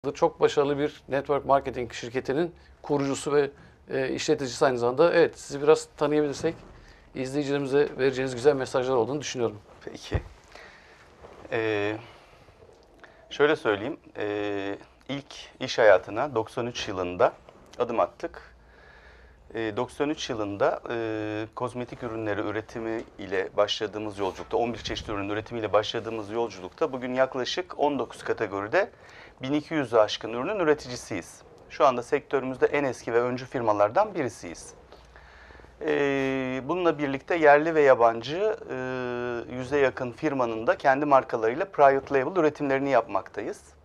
yıldır çok başarılı bir network marketing şirketinin kurucusu ve işleticisi aynı zamanda. Evet, sizi biraz tanıyabilirsek izleyicilerimize vereceğiniz güzel mesajlar olduğunu düşünüyorum. Peki. Ee, Şöyle söyleyeyim. İlk iş hayatına 93 yılında adım attık. 93 yılında kozmetik ürünleri üretimi ile başladığımız yolculukta, 11 çeşit ürün üretimiyle başladığımız yolculukta bugün yaklaşık 19 kategoride 1200'ü aşkın ürünün üreticisiyiz. Şu anda sektörümüzde en eski ve öncü firmalardan birisiyiz. Bununla birlikte yerli ve yabancı 100'e yakın firmanın da kendi markalarıyla private label üretimlerini yapmaktayız.